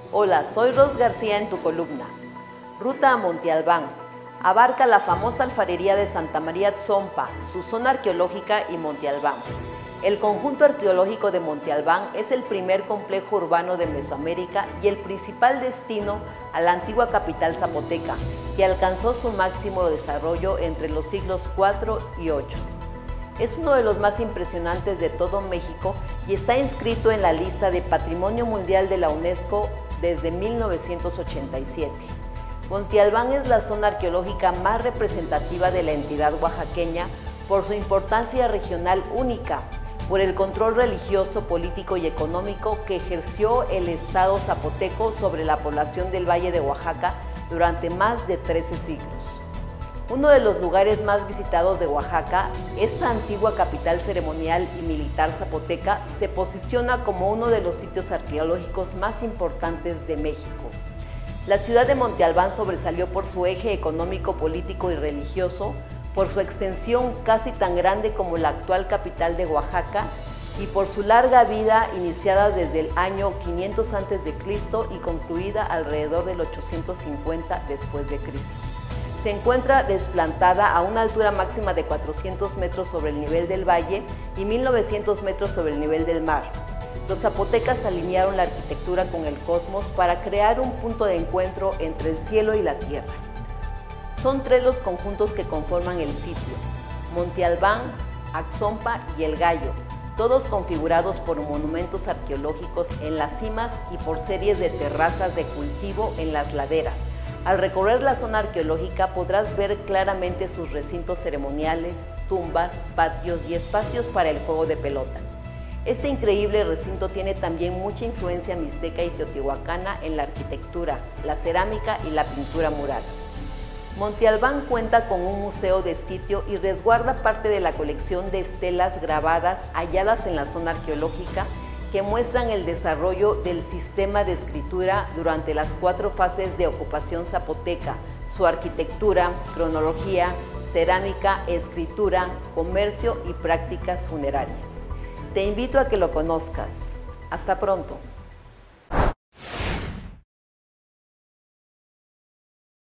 Hola, soy Ros García en tu columna. Ruta a Monte Albán. Abarca la famosa alfarería de Santa María Tzompa, su zona arqueológica y Monte Albán. El conjunto arqueológico de Monte Albán es el primer complejo urbano de Mesoamérica y el principal destino a la antigua capital zapoteca, que alcanzó su máximo desarrollo entre los siglos IV y VIII. Es uno de los más impresionantes de todo México y está inscrito en la lista de Patrimonio Mundial de la UNESCO desde 1987. Monte Albán es la zona arqueológica más representativa de la entidad oaxaqueña por su importancia regional única, por el control religioso, político y económico que ejerció el Estado zapoteco sobre la población del Valle de Oaxaca durante más de 13 siglos. Uno de los lugares más visitados de Oaxaca, esta antigua capital ceremonial y militar zapoteca se posiciona como uno de los sitios arqueológicos más importantes de México. La ciudad de Monte Albán sobresalió por su eje económico, político y religioso, por su extensión casi tan grande como la actual capital de Oaxaca y por su larga vida iniciada desde el año 500 a.C. y concluida alrededor del 850 después de Cristo. Se encuentra desplantada a una altura máxima de 400 metros sobre el nivel del valle y 1900 metros sobre el nivel del mar. Los zapotecas alinearon la arquitectura con el cosmos para crear un punto de encuentro entre el cielo y la tierra. Son tres los conjuntos que conforman el sitio: Monte Albán, Axompa y El Gallo, todos configurados por monumentos arqueológicos en las cimas y por series de terrazas de cultivo en las laderas. Al recorrer la zona arqueológica podrás ver claramente sus recintos ceremoniales, tumbas, patios y espacios para el juego de pelota. Este increíble recinto tiene también mucha influencia mixteca y teotihuacana en la arquitectura, la cerámica y la pintura mural. Monte Albán cuenta con un museo de sitio y resguarda parte de la colección de estelas grabadas halladas en la zona arqueológica que muestran el desarrollo del sistema de escritura durante las 4 fases de ocupación zapoteca, su arquitectura, cronología, cerámica, escritura, comercio y prácticas funerarias. Te invito a que lo conozcas. Hasta pronto.